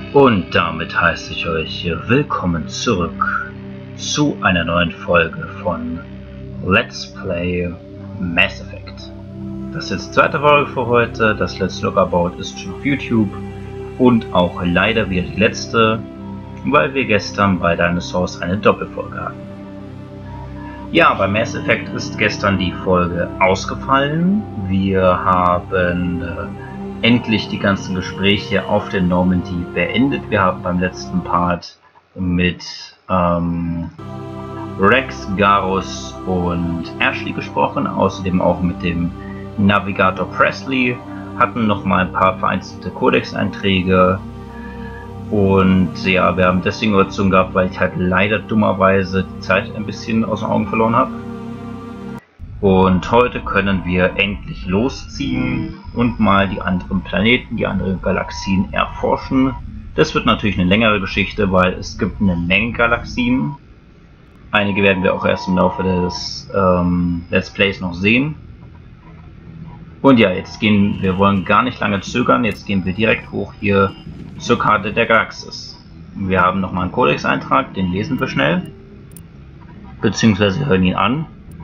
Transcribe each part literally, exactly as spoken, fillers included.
Und damit heiße ich euch willkommen zurück zu einer neuen Folge von Let's Play Mass Effect. Das ist die zweite Folge für heute. Das Let's Look About ist schon auf YouTube und auch leider wieder die letzte, weil wir gestern bei Dinosaurs eine Doppelfolge hatten. Ja, bei Mass Effect ist gestern die Folge ausgefallen. Wir haben äh, endlich die ganzen Gespräche auf der Normandy beendet. Wir haben beim letzten Part mit ähm, Rex, Garrus und Ashley gesprochen, außerdem auch mit dem Navigator Presley, hatten noch mal ein paar vereinzelte Codex-Einträge und ja, wir haben deswegen Überzeugung gehabt, weil ich halt leider dummerweise die Zeit ein bisschen aus den Augen verloren habe. Und heute können wir endlich losziehen und mal die anderen Planeten, die anderen Galaxien erforschen. Das wird natürlich eine längere Geschichte, weil es gibt eine Menge Galaxien. Einige werden wir auch erst im Laufe des ähm, Let's Plays noch sehen. Und ja, jetzt gehen wir wollen gar nicht lange zögern, jetzt gehen wir direkt hoch hier zur Karte der Galaxis. Wir haben nochmal einen Codex-Eintrag, den lesen wir schnell, beziehungsweise hören ihn an.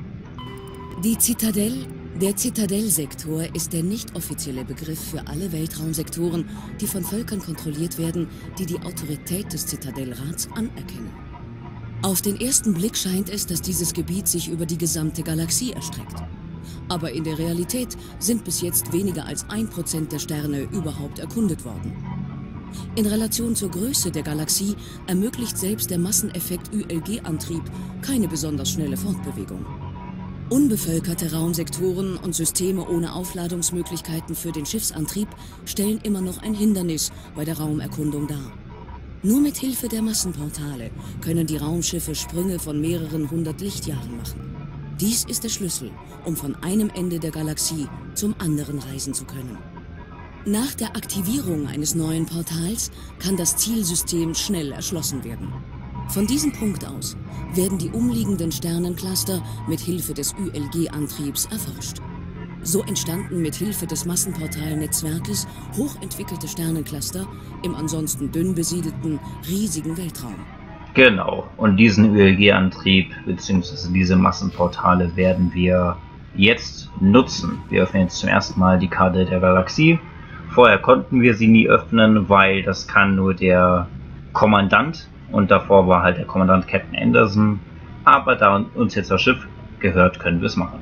Die Zitadelle, der Zitadellsektor ist der nicht offizielle Begriff für alle Weltraumsektoren, die von Völkern kontrolliert werden, die die Autorität des Zitadellrats anerkennen. Auf den ersten Blick scheint es, dass dieses Gebiet sich über die gesamte Galaxie erstreckt. Aber in der Realität sind bis jetzt weniger als ein Prozent der Sterne überhaupt erkundet worden. In Relation zur Größe der Galaxie ermöglicht selbst der Masseneffekt Ü L G-Antrieb keine besonders schnelle Fortbewegung. Unbevölkerte Raumsektoren und Systeme ohne Aufladungsmöglichkeiten für den Schiffsantrieb stellen immer noch ein Hindernis bei der Raumerkundung dar. Nur mit Hilfe der Massenportale können die Raumschiffe Sprünge von mehreren hundert Lichtjahren machen. Dies ist der Schlüssel, um von einem Ende der Galaxie zum anderen reisen zu können. Nach der Aktivierung eines neuen Portals kann das Zielsystem schnell erschlossen werden. Von diesem Punkt aus werden die umliegenden Sternencluster mit Hilfe des Ü L G-Antriebs erforscht. So entstanden mit Hilfe des Massenportal-Netzwerkes hochentwickelte Sternencluster im ansonsten dünn besiedelten, riesigen Weltraum. Genau, und diesen Ü L G-Antrieb bzw. diese Massenportale werden wir jetzt nutzen. Wir öffnen jetzt zum ersten Mal die Karte der Galaxie. Vorher konnten wir sie nie öffnen, weil das kann nur der Kommandant. Und davor war halt der Kommandant Captain Anderson. Aber da uns jetzt das Schiff gehört, können wir es machen.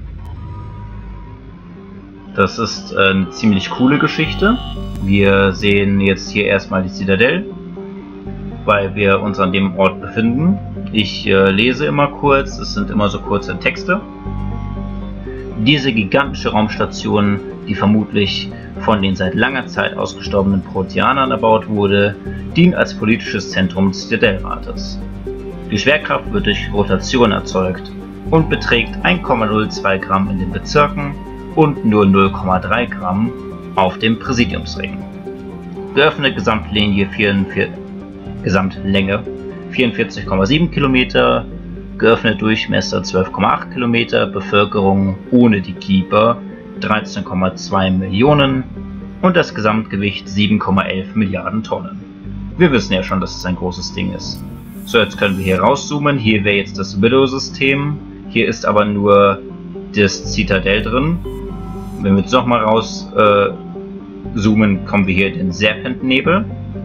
Das ist eine ziemlich coole Geschichte. Wir sehen jetzt hier erstmal die Zitadelle, weil wir uns an dem Ort befinden. Ich äh, lese immer kurz, es sind immer so kurze Texte. Diese gigantische Raumstation, die vermutlich von den seit langer Zeit ausgestorbenen Proteanern erbaut wurde, dient als politisches Zentrum des Zitadellrates. Die Schwerkraft wird durch Rotation erzeugt und beträgt eins Komma null zwei Gramm in den Bezirken und nur null Komma drei Gramm auf dem Präsidiumsring. Geöffnete Gesamtlinie vierundvierzig, Gesamtlänge vierundvierzig Komma sieben Kilometer, geöffnet Durchmesser zwölf Komma acht Kilometer, Bevölkerung ohne die Keeper dreizehn Komma zwei Millionen und das Gesamtgewicht sieben Komma elf Milliarden Tonnen. Wir wissen ja schon, dass es ein großes Ding ist. So, jetzt können wir hier rauszoomen. Hier wäre jetzt das Widow-System. Hier ist aber nur das Zitadell drin. Wenn wir jetzt nochmal raus äh, zoomen, kommen wir hier in den Serpentnebel.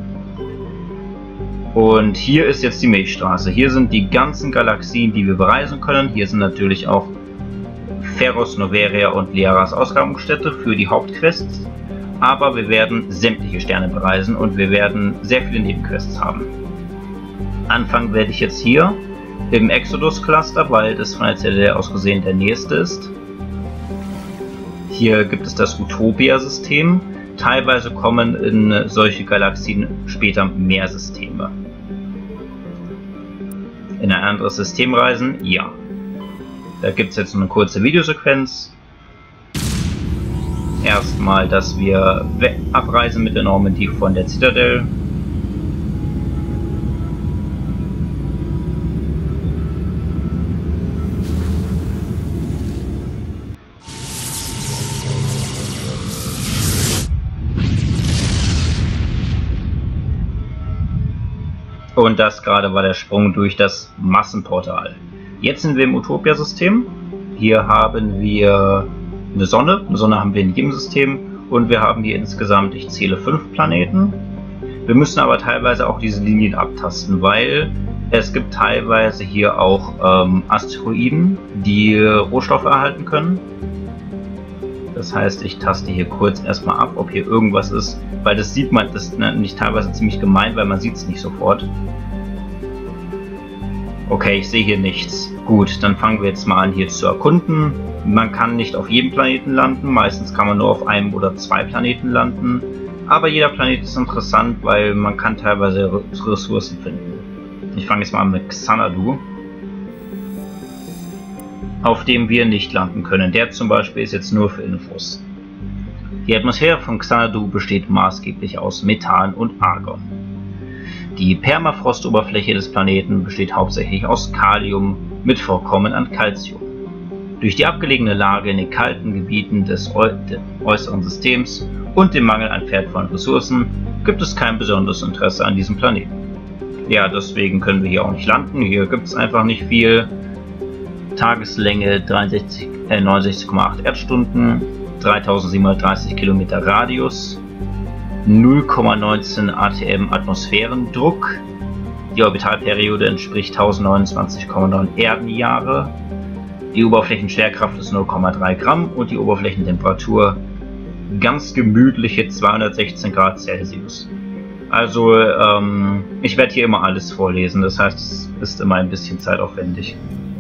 Und hier ist jetzt die Milchstraße. Hier sind die ganzen Galaxien, die wir bereisen können. Hier sind natürlich auch Feros, Noveria und Liaras Ausgrabungsstätte für die Hauptquests. Aber wir werden sämtliche Sterne bereisen und wir werden sehr viele Nebenquests haben. Anfangen werde ich jetzt hier im Exodus Cluster, weil das von der Zitadelle aus gesehen der nächste ist. Hier gibt es das Utopia-System. Teilweise kommen in solche Galaxien später mehr Systeme. In ein anderes System reisen? Ja. Da gibt es jetzt eine kurze Videosequenz. Erstmal, dass wir abreisen mit der Normandy von der Zitadelle. Und das gerade war der Sprung durch das Massenportal. Jetzt sind wir im Utopia-System. Hier haben wir eine Sonne. Eine Sonne haben wir in jedem System. Und wir haben hier insgesamt, ich zähle fünf Planeten. Wir müssen aber teilweise auch diese Linien abtasten, weil es gibt teilweise hier auch ähm, Asteroiden, die Rohstoffe erhalten können. Das heißt, ich taste hier kurz erstmal ab, ob hier irgendwas ist, weil das sieht man, das ist nicht teilweise ziemlich gemein, weil man sieht es nicht sofort. Okay, ich sehe hier nichts. Gut, dann fangen wir jetzt mal an hier zu erkunden. Man kann nicht auf jedem Planeten landen, meistens kann man nur auf einem oder zwei Planeten landen. Aber jeder Planet ist interessant, weil man kann teilweise Ressourcen finden. Ich fange jetzt mal an mit Xanadu, auf dem wir nicht landen können. Der zum Beispiel ist jetzt nur für Infos. Die Atmosphäre von Xanadu besteht maßgeblich aus Methan und Argon. Die Permafrostoberfläche des Planeten besteht hauptsächlich aus Kalium mit Vorkommen an Calcium. Durch die abgelegene Lage in den kalten Gebieten des äußeren Systems und dem Mangel an wertvollen Ressourcen gibt es kein besonderes Interesse an diesem Planeten. Ja, deswegen können wir hier auch nicht landen. Hier gibt es einfach nicht viel. Tageslänge neunundsechzig Komma acht Erdstunden, dreitausendsiebenhundertdreißig Kilometer Radius, null Komma neunzehn Atm Atmosphärendruck. Die Orbitalperiode entspricht tausendneunundzwanzig Komma neun Erdenjahre. Die Oberflächenschwerkraft ist null Komma drei Gramm und die Oberflächentemperatur ganz gemütliche zweihundertsechzehn Grad Celsius. Also ähm, ich werde hier immer alles vorlesen, das heißt, es ist immer ein bisschen zeitaufwendig.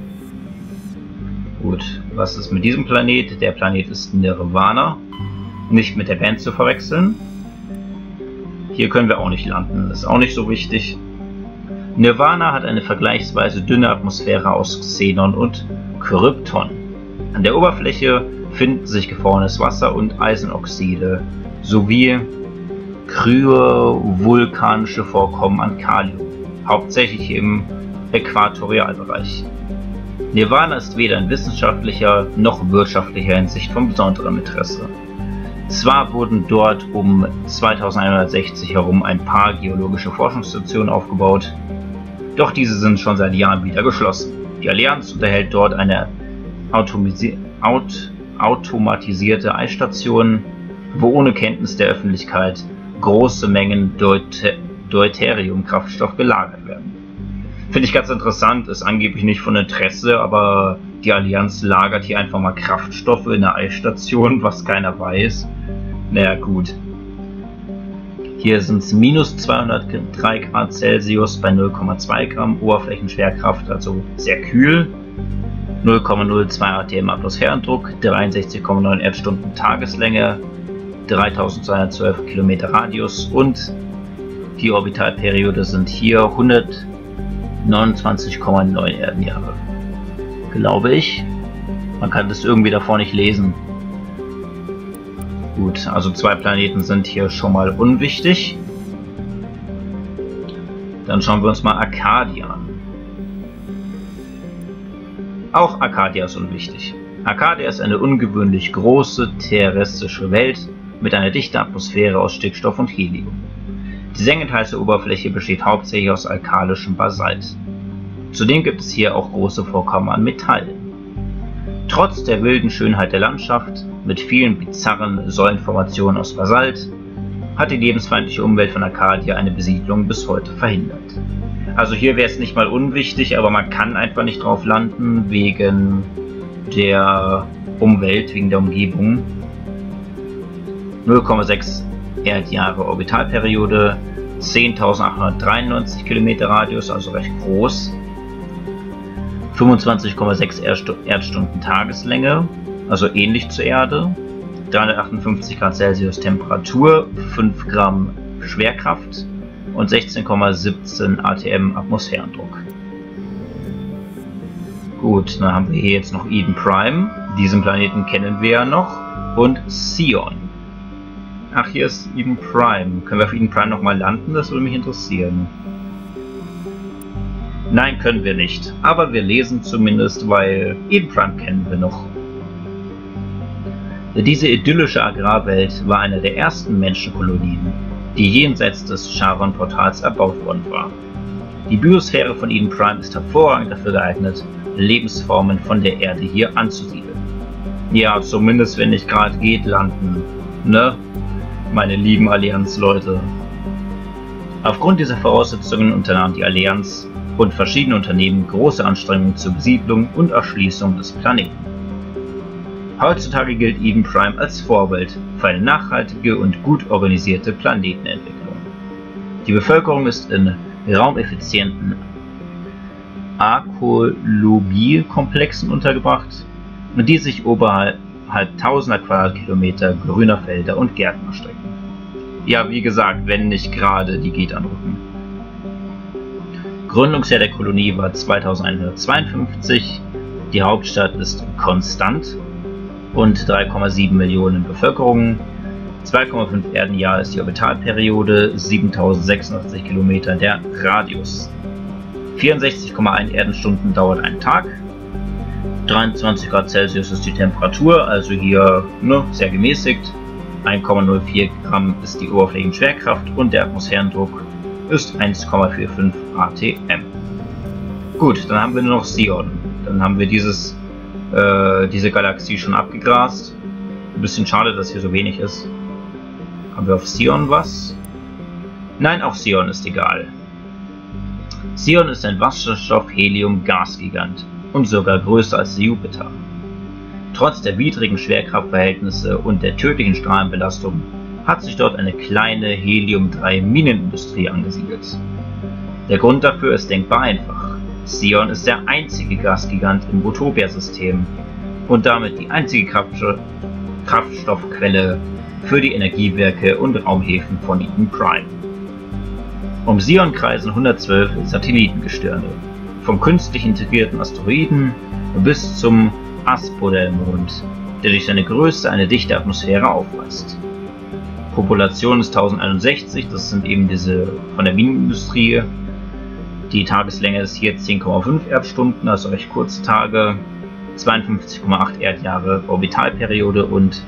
Gut, was ist mit diesem Planet? Der Planet ist Nirvana, nicht mit der Band zu verwechseln. Hier können wir auch nicht landen, das ist auch nicht so wichtig. Nirvana hat eine vergleichsweise dünne Atmosphäre aus Xenon und Krypton. An der Oberfläche finden sich gefrorenes Wasser und Eisenoxide sowie kryovulkanische Vorkommen an Kalium, hauptsächlich im Äquatorialbereich. Nirvana ist weder in wissenschaftlicher noch wirtschaftlicher Hinsicht von besonderem Interesse. Zwar wurden dort um zweitausendeinhundertsechzig herum ein paar geologische Forschungsstationen aufgebaut, doch diese sind schon seit Jahren wieder geschlossen. Die Allianz unterhält dort eine automisi- aut- automatisierte Eisstation, wo ohne Kenntnis der Öffentlichkeit große Mengen Deut- Deuterium-Kraftstoff gelagert werden. Finde ich ganz interessant, ist angeblich nicht von Interesse, aber die Allianz lagert hier einfach mal Kraftstoffe in der Eisstation, was keiner weiß. Naja, gut. Hier sind es minus zweihundertdrei Grad Celsius bei null Komma zwei Gramm Oberflächenschwerkraft, also sehr kühl. null Komma null zwei Atm Atmosphärendruck, dreiundsechzig Komma neun Erdstunden Tageslänge, dreitausendzweihundertzwölf Kilometer Radius und die Orbitalperiode sind hier hundertneunundzwanzig Komma neun Erdenjahre. Glaube ich. Man kann das irgendwie davor nicht lesen. Gut, also zwei Planeten sind hier schon mal unwichtig. Dann schauen wir uns mal Arcadia an. Auch Arcadia ist unwichtig. Arcadia ist eine ungewöhnlich große terrestrische Welt mit einer dichten Atmosphäre aus Stickstoff und Helium. Die sengend heiße Oberfläche besteht hauptsächlich aus alkalischem Basalt. Zudem gibt es hier auch große Vorkommen an Metallen. Trotz der wilden Schönheit der Landschaft, mit vielen bizarren Säulenformationen aus Basalt, hat die lebensfeindliche Umwelt von Arcadia eine Besiedlung bis heute verhindert. Also hier wäre es nicht mal unwichtig, aber man kann einfach nicht drauf landen wegen der Umwelt, wegen der Umgebung. null Komma sechs Erdjahre Orbitalperiode, zehntausendachthundertdreiundneunzig Kilometer Radius, also recht groß. fünfundzwanzig Komma sechs Erdstunden Tageslänge, also ähnlich zur Erde. dreihundertachtundfünfzig Grad Celsius Temperatur, fünf Gramm Schwerkraft und sechzehn Komma siebzehn Atm Atmosphärendruck. Gut, dann haben wir hier jetzt noch Eden Prime. Diesen Planeten kennen wir ja noch. Und Sion. Ach, hier ist Eden Prime. Können wir auf Eden Prime nochmal landen? Das würde mich interessieren. Nein, können wir nicht. Aber wir lesen zumindest, weil Eden Prime kennen wir noch. Diese idyllische Agrarwelt war eine der ersten Menschenkolonien, die jenseits des Charon-Portals erbaut worden war. Die Biosphäre von Eden Prime ist hervorragend dafür geeignet, Lebensformen von der Erde hier anzusiedeln. Ja, zumindest wenn nicht gerade geht, landen, ne? Meine lieben Allianz-Leute. Aufgrund dieser Voraussetzungen unternahm die Allianz und verschiedene Unternehmen große Anstrengungen zur Besiedlung und Erschließung des Planeten. Heutzutage gilt Eden Prime als Vorbild für eine nachhaltige und gut organisierte Planetenentwicklung. Die Bevölkerung ist in raumeffizienten Archäologiekomplexen untergebracht, die sich oberhalb tausender Quadratkilometer grüner Felder und Gärten erstrecken. Ja, wie gesagt, wenn nicht gerade die Geht anrücken. Gründungsjahr der Kolonie war zweitausendeinhundertzweiundfünfzig, die Hauptstadt ist Konstant und drei Komma sieben Millionen Bevölkerung, zwei Komma fünf Erdenjahre ist die Orbitalperiode, siebentausendsechsundachtzig Kilometer der Radius, vierundsechzig Komma eins Erdenstunden dauert ein Tag, dreiundzwanzig Grad Celsius ist die Temperatur, also hier ne, sehr gemäßigt, eins Komma null vier Gramm ist die Oberflächenschwerkraft und der Atmosphärendruck ist eins Komma fünfundvierzig A T M. Gut, dann haben wir nur noch Sion. Dann haben wir dieses, äh, diese Galaxie schon abgegrast. Ein bisschen schade, dass hier so wenig ist. Haben wir auf Sion was? Nein, auch Sion ist egal. Sion ist ein Wasserstoff-Helium-Gasgigant und sogar größer als der Jupiter. Trotz der widrigen Schwerkraftverhältnisse und der tödlichen Strahlenbelastung hat sich dort eine kleine Helium drei Minenindustrie angesiedelt. Der Grund dafür ist denkbar einfach. Sion ist der einzige Gasgigant im Utopia-System und damit die einzige Kraftstoffquelle für die Energiewerke und Raumhäfen von Eden Prime. Um Sion kreisen hundertzwölf Satellitengestirne, vom künstlich integrierten Asteroiden bis zum Aspodel-Mond, der durch seine Größe eine dichte Atmosphäre aufweist. Population ist tausendeinundsechzig, das sind eben diese von der Minenindustrie. Die Tageslänge ist hier zehn Komma fünf Erdstunden, also recht kurze Tage, zweiundfünfzig Komma acht Erdjahre Orbitalperiode und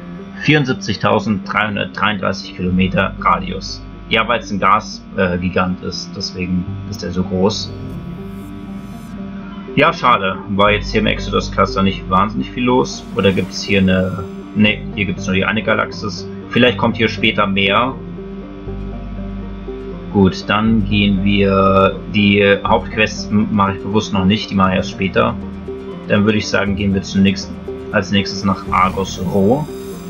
vierundsiebzigtausenddreihundertdreiunddreißig Kilometer Radius. Ja, weil es ein Gasgigant äh, ist, deswegen ist er so groß. Ja, schade, war jetzt hier im Exodus Cluster nicht wahnsinnig viel los. Oder gibt es hier eine... Ne, hier gibt es nur die eine Galaxis. Vielleicht kommt hier später mehr. Gut, dann gehen wir... Die Hauptquests mache ich bewusst noch nicht, die mache ich erst später. Dann würde ich sagen, gehen wir zunächst als nächstes nach Argos Rho.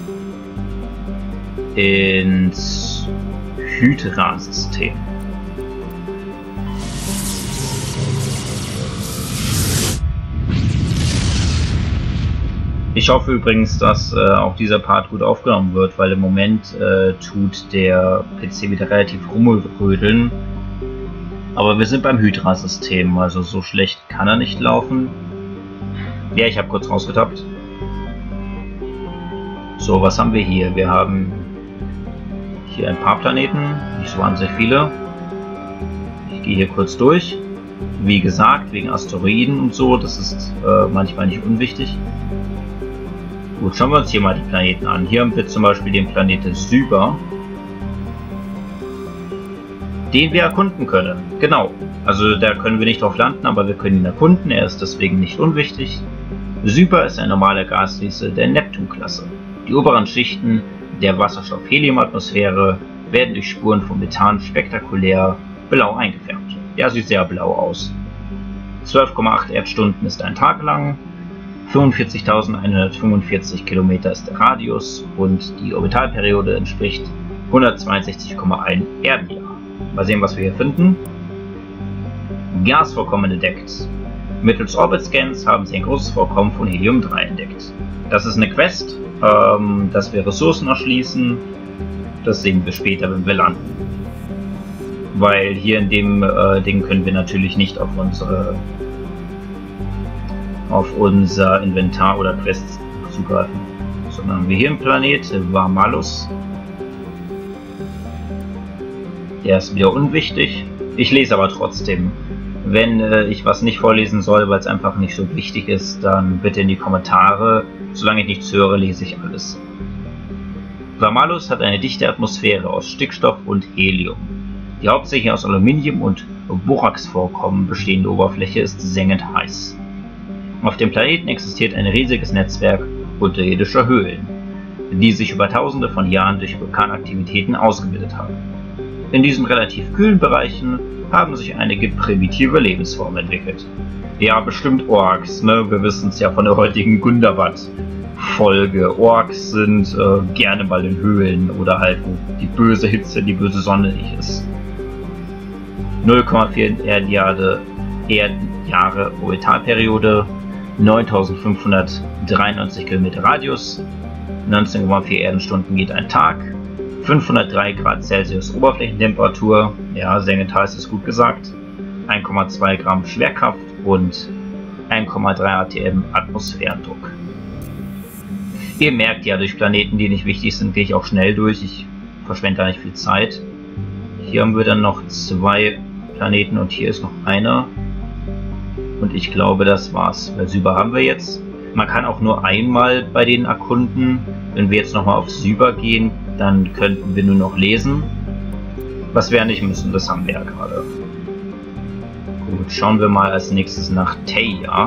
Ins Hydra-System. Ich hoffe übrigens, dass äh, auch dieser Part gut aufgenommen wird, weil im Moment äh, tut der P C wieder relativ rumrödeln. Aber wir sind beim Hydra-System, also so schlecht kann er nicht laufen. Ja, ich habe kurz rausgetappt. So, was haben wir hier? Wir haben hier ein paar Planeten, nicht so wahnsinnig viele. Ich gehe hier kurz durch. Wie gesagt, wegen Asteroiden und so, das ist äh, manchmal nicht unwichtig. Gut, schauen wir uns hier mal die Planeten an. Hier haben wir zum Beispiel den Planeten Syber, den wir erkunden können. Genau, also da können wir nicht drauf landen, aber wir können ihn erkunden, er ist deswegen nicht unwichtig. Syber ist ein normaler Gasriese der Neptun-Klasse. Die oberen Schichten der Wasserstoff-Helium-Atmosphäre werden durch Spuren von Methan spektakulär blau eingefärbt. Ja, sieht sehr blau aus. zwölf Komma acht Erdstunden ist ein Tag lang. fünfundvierzigtausendeinhundertfünfundvierzig Kilometer ist der Radius und die Orbitalperiode entspricht hundertzweiundsechzig Komma eins Erdenjahr. Mal sehen, was wir hier finden. Gasvorkommen entdeckt. Mittels Orbit-Scans haben sie ein großes Vorkommen von Helium drei entdeckt. Das ist eine Quest, ähm, dass wir Ressourcen erschließen. Das sehen wir später, wenn wir landen. Weil hier in dem äh, Ding können wir natürlich nicht auf unsere auf unser Inventar oder Quests zugreifen. Sondern haben wir hier einen Planet, Varmalus. Der ist wieder unwichtig. Ich lese aber trotzdem. Wenn äh, ich was nicht vorlesen soll, weil es einfach nicht so wichtig ist, dann bitte in die Kommentare. Solange ich nichts höre, lese ich alles. Varmalus hat eine dichte Atmosphäre aus Stickstoff und Helium, die hauptsächlich aus Aluminium und Borax-Vorkommen bestehende Oberfläche ist sengend heiß. Auf dem Planeten existiert ein riesiges Netzwerk unterirdischer Höhlen, die sich über tausende von Jahren durch Vulkanaktivitäten ausgebildet haben. In diesen relativ kühlen Bereichen haben sich einige primitive Lebensformen entwickelt. Ja, bestimmt Orks, ne? Wir wissen es ja von der heutigen Gundabad-Folge. Orks sind äh, gerne mal in Höhlen oder halt, wo die böse Hitze, die böse Sonne nicht ist. null Komma vier Erdjahre, Erdjahre Orbitalperiode, neuntausendfünfhundertdreiundneunzig Kilometer Radius, neunzehn Komma vier Erdenstunden geht ein Tag, fünfhundertdrei Grad Celsius Oberflächentemperatur, ja, sengend heiß ist gut gesagt, eins Komma zwei Gramm Schwerkraft und eins Komma drei A T M Atmosphärendruck. Ihr merkt ja, durch Planeten, die nicht wichtig sind, gehe ich auch schnell durch, ich verschwende da nicht viel Zeit. Hier haben wir dann noch zwei Planeten und hier ist noch einer. Und ich glaube, das war's. Weil Syber haben wir jetzt. Man kann auch nur einmal bei denen erkunden. Wenn wir jetzt nochmal auf Syber gehen, dann könnten wir nur noch lesen. Was wir ja nicht müssen, das haben wir ja gerade. Gut, schauen wir mal als nächstes nach Theia.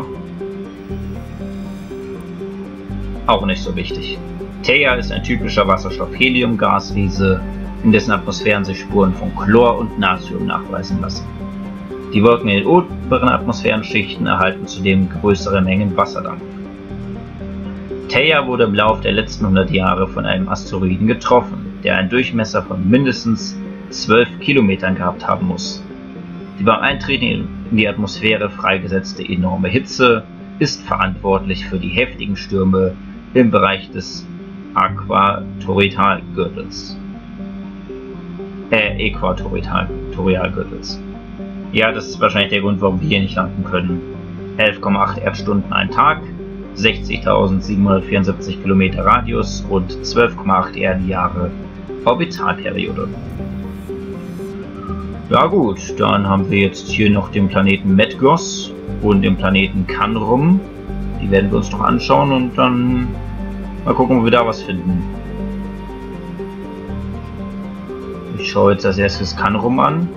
Auch nicht so wichtig. Theia ist ein typischer Wasserstoff-Helium-Gasriese, in dessen Atmosphären sich Spuren von Chlor und Natrium nachweisen lassen. Die Wolken in den oberen Atmosphärenschichten erhalten zudem größere Mengen Wasserdampf. Theia wurde im Laufe der letzten hundert Jahre von einem Asteroiden getroffen, der einen Durchmesser von mindestens zwölf Kilometern gehabt haben muss. Die beim Eintreten in die Atmosphäre freigesetzte enorme Hitze ist verantwortlich für die heftigen Stürme im Bereich des Äquatorialgürtels. Äh, Äquatorialgürtels. Ja, das ist wahrscheinlich der Grund, warum wir hier nicht landen können. elf Komma acht Erdstunden ein Tag, sechzigtausendsiebenhundertvierundsiebzig Kilometer Radius und zwölf Komma acht Erdenjahre Orbitalperiode. Ja gut, dann haben wir jetzt hier noch den Planeten Medgos und den Planeten Canrum. Die werden wir uns noch anschauen und dann mal gucken, ob wir da was finden. Ich schaue jetzt als erstes Canrum an.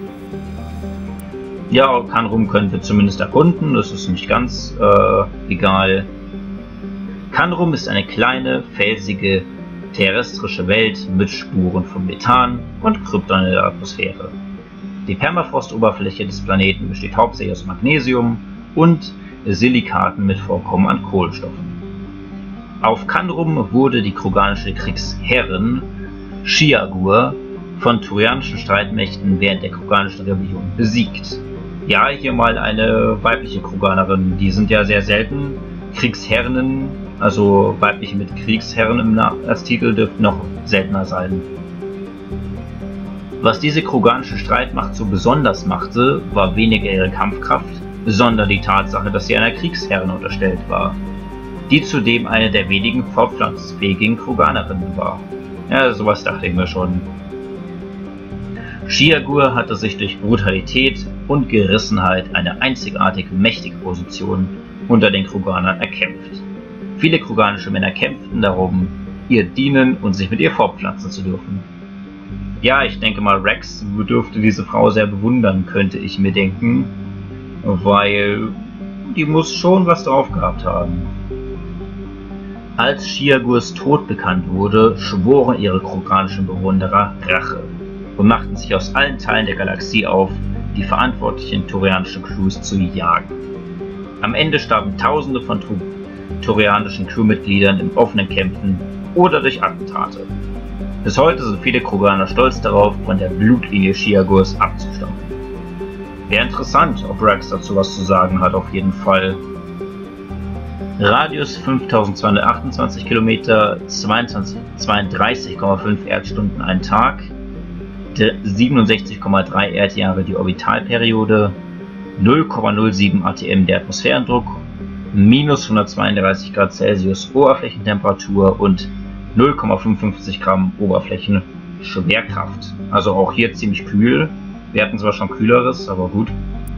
Ja, Canrum können wir zumindest erkunden, das ist nicht ganz äh, egal. Canrum ist eine kleine, felsige, terrestrische Welt mit Spuren von Methan und Krypton in der Atmosphäre. Die Permafrostoberfläche des Planeten besteht hauptsächlich aus Magnesium und Silikaten mit Vorkommen an Kohlenstoffen. Auf Canrum wurde die kroganische Kriegsherrin Shiagur von turianischen Streitmächten während der kroganischen Rebellion besiegt. Ja, hier mal eine weibliche Kroganerin, die sind ja sehr selten. Kriegsherrinnen, also weibliche mit Kriegsherren im als Titel, dürften noch seltener sein. Was diese kroganische Streitmacht so besonders machte, war weniger ihre Kampfkraft, sondern die Tatsache, dass sie einer Kriegsherrin unterstellt war, die zudem eine der wenigen fortpflanzungsfähigen Kroganerinnen war. Ja, sowas dachte ich mir schon. Shiagur hatte sich durch Brutalität und Gerissenheit eine einzigartige mächtige Position unter den Kroganern erkämpft. Viele kroganische Männer kämpften darum, ihr dienen und sich mit ihr fortpflanzen zu dürfen. Ja, ich denke mal, Rex dürfte diese Frau sehr bewundern, könnte ich mir denken, weil die muss schon was drauf gehabt haben. Als Shiagurs Tod bekannt wurde, schworen ihre kroganischen Bewunderer Rache und machten sich aus allen Teilen der Galaxie auf, die verantwortlichen turianischen Crews zu jagen. Am Ende starben Tausende von turianischen Crewmitgliedern in offenen Kämpfen oder durch Attentate. Bis heute sind viele Kroganer stolz darauf, von der Blutlinie Shiagurs abzustammen. Wäre interessant, ob Rex dazu was zu sagen hat, auf jeden Fall. Radius fünftausendzweihundertachtundzwanzig Kilometer, zweiunddreißig Komma fünf Erdstunden ein Tag, siebenundsechzig Komma drei Erdjahre die Orbitalperiode, null Komma null sieben A T M der Atmosphärendruck, minus hundertzweiunddreißig Grad Celsius Oberflächentemperatur und null Komma fünfundfünfzig Gramm Oberflächenschwerkraft. Also auch hier ziemlich kühl. Wir hatten zwar schon kühleres, aber gut.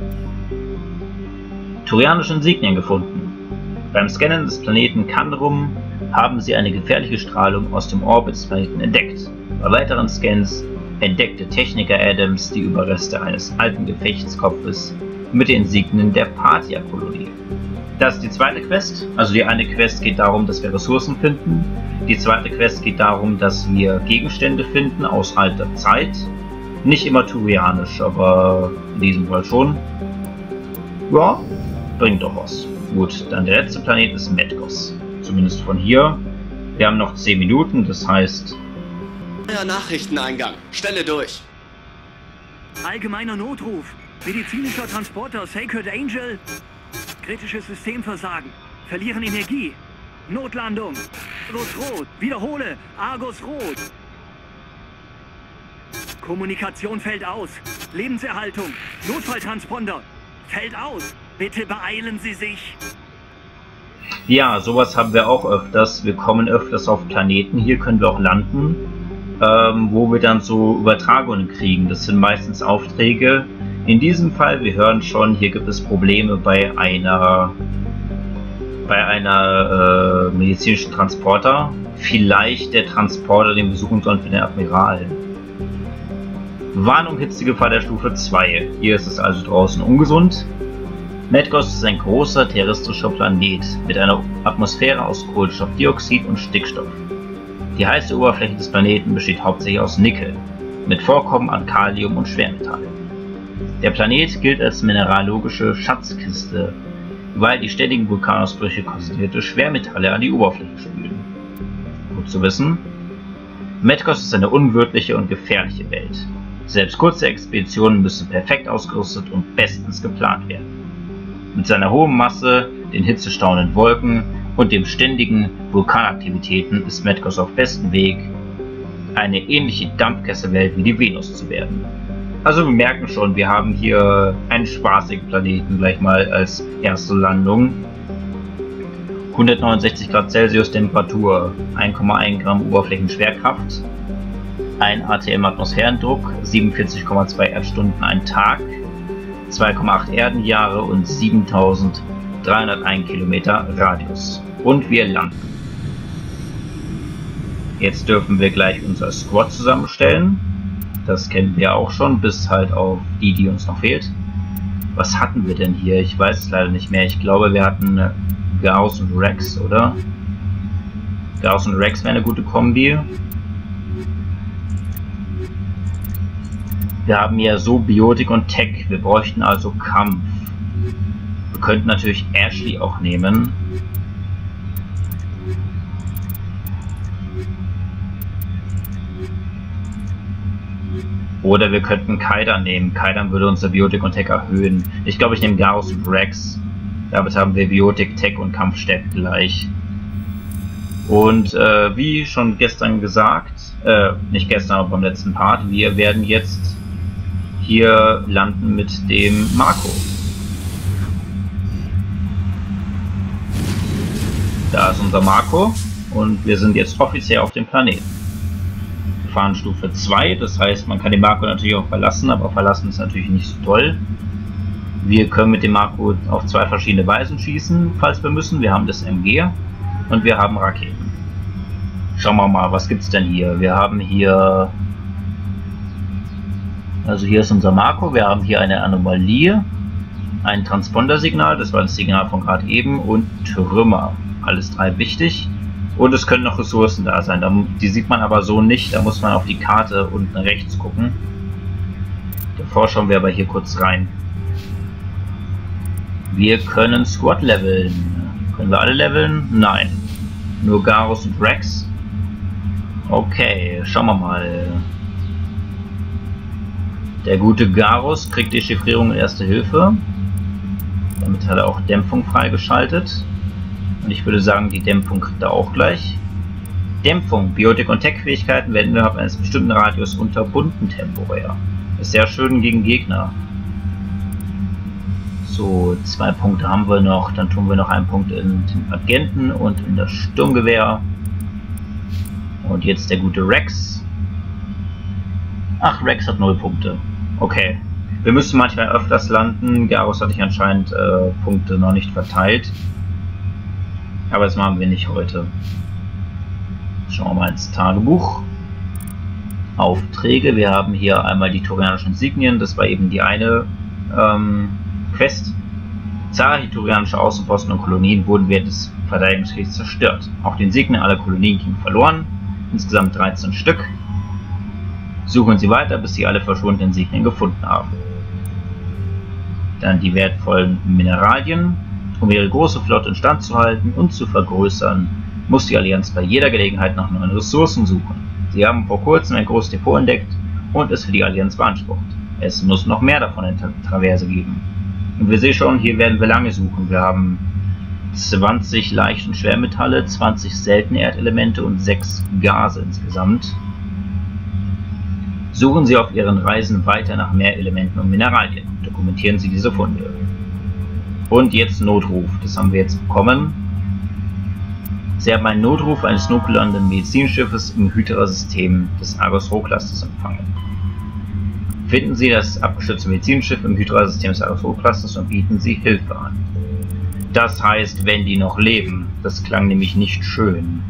Turianische Insignien gefunden. Beim Scannen des Planeten Canrum haben sie eine gefährliche Strahlung aus dem Orbit des Planeten entdeckt. Bei weiteren Scans entdeckte Techniker Adams die Überreste eines alten Gefechtskopfes mit den Insignien der Partia-Kolonie. Das ist die zweite Quest. Also die eine Quest geht darum, dass wir Ressourcen finden. Die zweite Quest geht darum, dass wir Gegenstände finden aus alter Zeit. Nicht immer turianisch, aber in diesem Fall schon. Ja, bringt doch was. Gut, dann der letzte Planet ist Medgos. Zumindest von hier. Wir haben noch zehn Minuten, das heißt... Euer Nachrichteneingang. Stelle durch. Allgemeiner Notruf. Medizinischer Transporter Sacred Angel. Kritisches Systemversagen. Verlieren Energie. Notlandung. Argus Rot. Wiederhole. Argus Rot. Kommunikation fällt aus. Lebenserhaltung. Notfalltransponder. Fällt aus. Bitte beeilen Sie sich. Ja, sowas haben wir auch öfters. Wir kommen öfters auf Planeten. Hier können wir auch landen, ähm, wo wir dann so Übertragungen kriegen. Das sind meistens Aufträge. In diesem Fall, wir hören schon, hier gibt es Probleme bei einer bei einer äh, medizinischen Transporter. Vielleicht der Transporter, den wir suchen sollen für den Admiral. Warnung, Hitzegefahr der Stufe zwei. Hier ist es also draußen ungesund. Medgos ist ein großer terrestrischer Planet mit einer Atmosphäre aus Kohlenstoffdioxid und Stickstoff. Die heiße Oberfläche des Planeten besteht hauptsächlich aus Nickel, mit Vorkommen an Kalium und Schwermetallen. Der Planet gilt als mineralogische Schatzkiste, weil die ständigen Vulkanausbrüche konzentrierte Schwermetalle an die Oberfläche spülen. Gut zu wissen. Medgos ist eine unwirtliche und gefährliche Welt. Selbst kurze Expeditionen müssen perfekt ausgerüstet und bestens geplant werden. Mit seiner hohen Masse, den hitzestauenden Wolken und dem ständigen Vulkanaktivitäten ist Medgos auf bestem Weg, eine ähnliche Dampfkesselwelt wie die Venus zu werden. Also wir merken schon, wir haben hier einen spaßigen Planeten gleich mal als erste Landung. hundertneunundsechzig Grad Celsius Temperatur, ein Komma eins Gramm Oberflächenschwerkraft, ein atm Atmosphärendruck, siebenundvierzig Komma zwei Erdstunden ein Tag, zwei Komma acht Erdenjahre und siebentausenddreihunderteins Kilometer Radius. Und wir landen. Jetzt dürfen wir gleich unser Squad zusammenstellen. Das kennen wir auch schon, bis halt auf die, die uns noch fehlt. Was hatten wir denn hier? Ich weiß es leider nicht mehr. Ich glaube, wir hatten Gauss und Rex, oder? Gauss und Rex wäre eine gute Kombi. Wir haben ja so Biotik und Tech. Wir bräuchten also Kampf. Wir könnten natürlich Ashley auch nehmen. Oder wir könnten Kaidan nehmen. Kaidan würde unser Biotik und Tech erhöhen. Ich glaube, ich nehme Gauss und Rex. Damit haben wir Biotik, Tech und Kampfstärke gleich. Und äh, wie schon gestern gesagt, äh, nicht gestern, aber beim letzten Part, wir werden jetzt hier landen mit dem Marco. Da ist unser Marco und wir sind jetzt offiziell auf dem Planeten. Wir fahren Stufe zwei, das heißt, man kann den Marco natürlich auch verlassen, aber verlassen ist natürlich nicht so toll. Wir können mit dem Marco auf zwei verschiedene Weisen schießen, falls wir müssen. Wir haben das M G und wir haben Raketen. Schauen wir mal, was gibt es denn hier? Wir haben hier... Also hier ist unser Marco, wir haben hier eine Anomalie, ein Transpondersignal, das war das Signal von gerade eben, und Trümmer. Alles drei wichtig. Und es können noch Ressourcen da sein, die sieht man aber so nicht, da muss man auf die Karte unten rechts gucken. Davor schauen wir aber hier kurz rein. Wir können Squad leveln. Können wir alle leveln? Nein. Nur Garus und Rex. Okay, schauen wir mal. Der gute Garus kriegt Dechiffrierung und Erste Hilfe. Damit hat er auch Dämpfung freigeschaltet. Und ich würde sagen, die Dämpfung kriegt er auch gleich. Dämpfung, Biotik und Tech-Fähigkeiten werden innerhalb eines bestimmten Radius unterbunden temporär. Ist sehr schön gegen Gegner. So, zwei Punkte haben wir noch. Dann tun wir noch einen Punkt in den Agenten und in das Sturmgewehr. Und jetzt der gute Rex. Ach, Rex hat null Punkte. Okay. Wir müssen manchmal öfters landen. Garus hatte ich anscheinend äh, Punkte noch nicht verteilt. Aber das machen wir nicht heute. Schauen wir mal ins Tagebuch. Aufträge. Wir haben hier einmal die turianischen Insignien, das war eben die eine ähm, Quest. Zahlreiche turianische Außenposten und Kolonien wurden während des Verteidigungskriegs zerstört. Auch die Insignien aller Kolonien gingen verloren, insgesamt dreizehn Stück. Suchen Sie weiter, bis Sie alle verschwundenen Insignien gefunden haben. Dann die wertvollen Mineralien. Um ihre große Flotte instand zu halten und zu vergrößern, muss die Allianz bei jeder Gelegenheit nach neuen Ressourcen suchen. Sie haben vor kurzem ein großes Depot entdeckt und es für die Allianz beansprucht. Es muss noch mehr davon in Tra Traverse geben. Und wir sehen schon, hier werden wir lange suchen. Wir haben zwanzig Leicht- und Schwermetalle, zwanzig seltene Erdelemente und sechs Gase insgesamt. Suchen Sie auf Ihren Reisen weiter nach mehr Elementen und Mineralien. Dokumentieren Sie diese Funde. Und jetzt Notruf, das haben wir jetzt bekommen. Sie haben einen Notruf eines nuklearen Medizinschiffes im Hydra-System des Argus-Roh-Clusters empfangen. Finden Sie das abgestürzte Medizinschiff im Hydra-System des Argus-Roh-Clusters und bieten Sie Hilfe an. Das heißt, wenn die noch leben. Das klang nämlich nicht schön.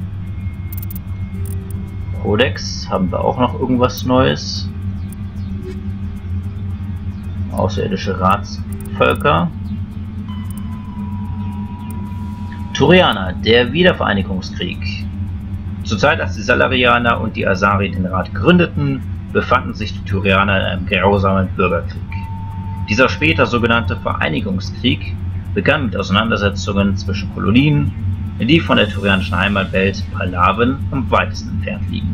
Codex, haben wir auch noch irgendwas Neues? Außerirdische Ratsvölker. Turianer, der Wiedervereinigungskrieg. Zur Zeit, als die Salarianer und die Asari den Rat gründeten, befanden sich die Turianer in einem grausamen Bürgerkrieg. Dieser später sogenannte Vereinigungskrieg begann mit Auseinandersetzungen zwischen Kolonien, die von der turianischen Heimatwelt Palaven am weitesten entfernt liegen.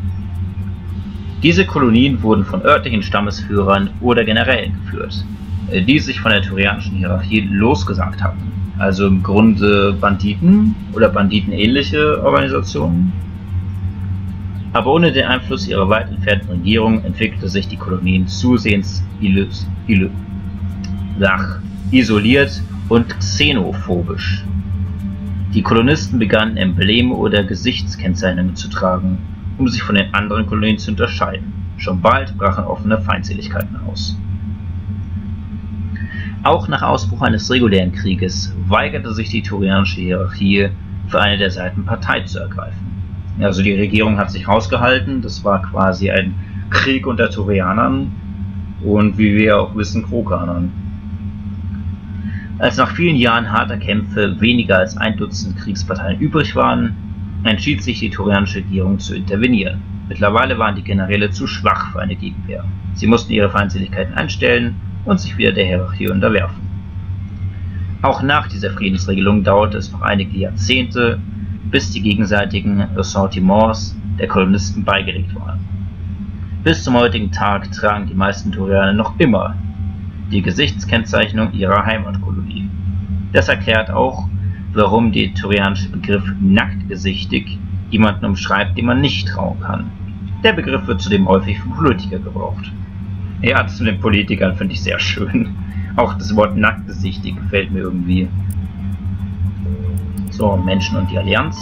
Diese Kolonien wurden von örtlichen Stammesführern oder Generälen geführt, die sich von der turianischen Hierarchie losgesagt hatten. Also im Grunde Banditen oder banditenähnliche Organisationen. Aber ohne den Einfluss ihrer weit entfernten Regierung entwickelte sich die Kolonien zusehends illus, illus, ach, isoliert und xenophobisch. Die Kolonisten begannen Embleme oder Gesichtskennzeichnungen zu tragen, um sich von den anderen Kolonien zu unterscheiden. Schon bald brachen offene Feindseligkeiten aus. Auch nach Ausbruch eines regulären Krieges weigerte sich die turianische Hierarchie, für eine der Seiten Partei zu ergreifen. Also die Regierung hat sich rausgehalten, das war quasi ein Krieg unter Turianern und wie wir auch wissen, Krokanern. Als nach vielen Jahren harter Kämpfe weniger als ein Dutzend Kriegsparteien übrig waren, entschied sich die turianische Regierung zu intervenieren. Mittlerweile waren die Generäle zu schwach für eine Gegenwehr. Sie mussten ihre Feindseligkeiten einstellen und sich wieder der Hierarchie unterwerfen. Auch nach dieser Friedensregelung dauerte es noch einige Jahrzehnte, bis die gegenseitigen Ressentiments der Kolonisten beigelegt waren. Bis zum heutigen Tag tragen die meisten Turianer noch immer die Gesichtskennzeichnung ihrer Heimatkolonie. Das erklärt auch, warum der turianische Begriff nacktgesichtig jemanden umschreibt, dem man nicht trauen kann. Der Begriff wird zudem häufig für Politiker gebraucht. Ja, zu den Politikern finde ich sehr schön. Auch das Wort nacktgesichtig gefällt mir irgendwie. So, Menschen und die Allianz.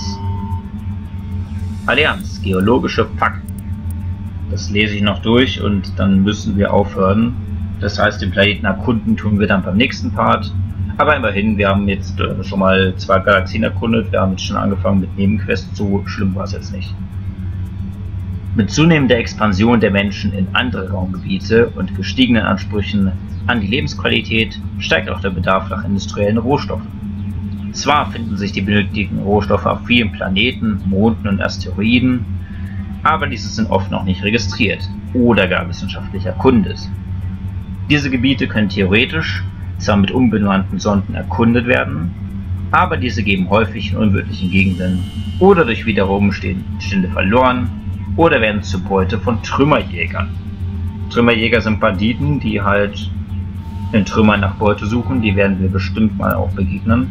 Allianz, geologische Fakten. Das lese ich noch durch und dann müssen wir aufhören. Das heißt, den Planeten erkunden tun wir dann beim nächsten Part. Aber immerhin, wir haben jetzt äh, schon mal zwei Galaxien erkundet. Wir haben jetzt schon angefangen mit Nebenquests. So schlimm war es jetzt nicht. Mit zunehmender Expansion der Menschen in andere Raumgebiete und gestiegenen Ansprüchen an die Lebensqualität steigt auch der Bedarf nach industriellen Rohstoffen. Zwar finden sich die benötigten Rohstoffe auf vielen Planeten, Monden und Asteroiden, aber diese sind oft noch nicht registriert oder gar wissenschaftlich erkundet. Diese Gebiete können theoretisch zwar mit unbemannten Sonden erkundet werden, aber diese geben häufig in unwirtlichen Gegenden oder durch Wiederumstände verloren oder werden zur Beute von Trümmerjägern. Trümmerjäger sind Banditen, die halt in Trümmern nach Beute suchen, die werden wir bestimmt mal auch begegnen.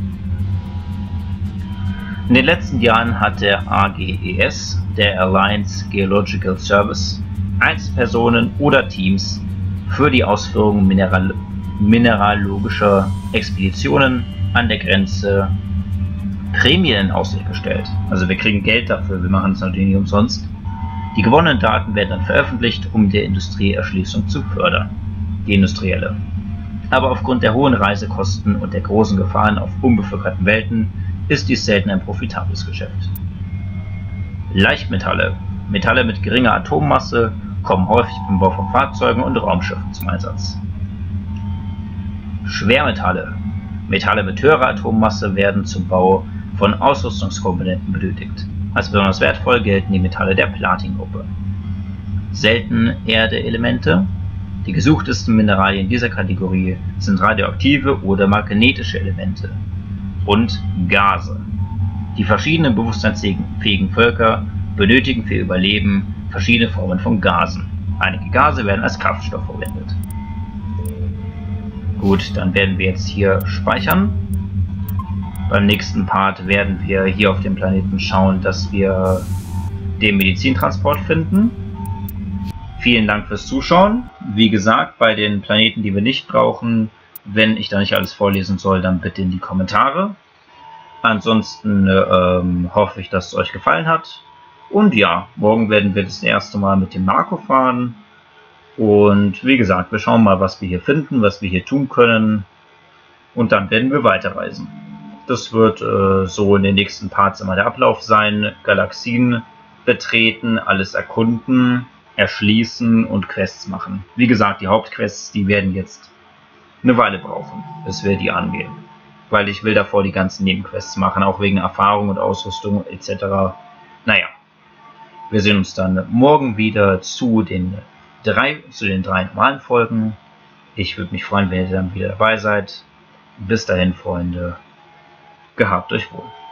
In den letzten Jahren hat der A G E S, der Alliance Geological Service, Einzelpersonen oder Teams für die Ausführung mineral mineralogischer Expeditionen an der Grenze Prämien in Aussicht gestellt. Also wir kriegen Geld dafür, wir machen es natürlich nicht umsonst. Die gewonnenen Daten werden dann veröffentlicht, um die Industrieerschließung zu fördern, die industrielle. Aber aufgrund der hohen Reisekosten und der großen Gefahren auf unbevölkerten Welten ist dies selten ein profitables Geschäft. Leichtmetalle. Metalle mit geringer Atommasse kommen häufig beim Bau von Fahrzeugen und Raumschiffen zum Einsatz. Schwermetalle. Metalle mit höherer Atommasse werden zum Bau von Ausrüstungskomponenten benötigt. Als besonders wertvoll gelten die Metalle der Platin-Gruppe. Seltene Erde-Elemente. Die gesuchtesten Mineralien dieser Kategorie sind radioaktive oder magnetische Elemente und Gase. Die verschiedenen bewusstseinsfähigen Völker benötigen für ihr Überleben verschiedene Formen von Gasen. Einige Gase werden als Kraftstoff verwendet. Gut, dann werden wir jetzt hier speichern. Beim nächsten Part werden wir hier auf dem Planeten schauen, dass wir den Medizintransport finden. Vielen Dank fürs Zuschauen. Wie gesagt, bei den Planeten, die wir nicht brauchen, wenn ich da nicht alles vorlesen soll, dann bitte in die Kommentare. Ansonsten ähm, hoffe ich, dass es euch gefallen hat. Und ja, morgen werden wir das erste Mal mit dem Marco fahren. Und wie gesagt, wir schauen mal, was wir hier finden, was wir hier tun können. Und dann werden wir weiterreisen. Das wird äh, so in den nächsten Parts immer der Ablauf sein. Galaxien betreten, alles erkunden, erschließen und Quests machen. Wie gesagt, die Hauptquests, die werden jetzt eine Weile brauchen, bis wir die angehen. Weil ich will davor die ganzen Nebenquests machen, auch wegen Erfahrung und Ausrüstung et cetera. Naja, wir sehen uns dann morgen wieder zu den drei, zu den drei normalen Folgen. Ich würde mich freuen, wenn ihr dann wieder dabei seid. Bis dahin, Freunde, gehabt euch wohl.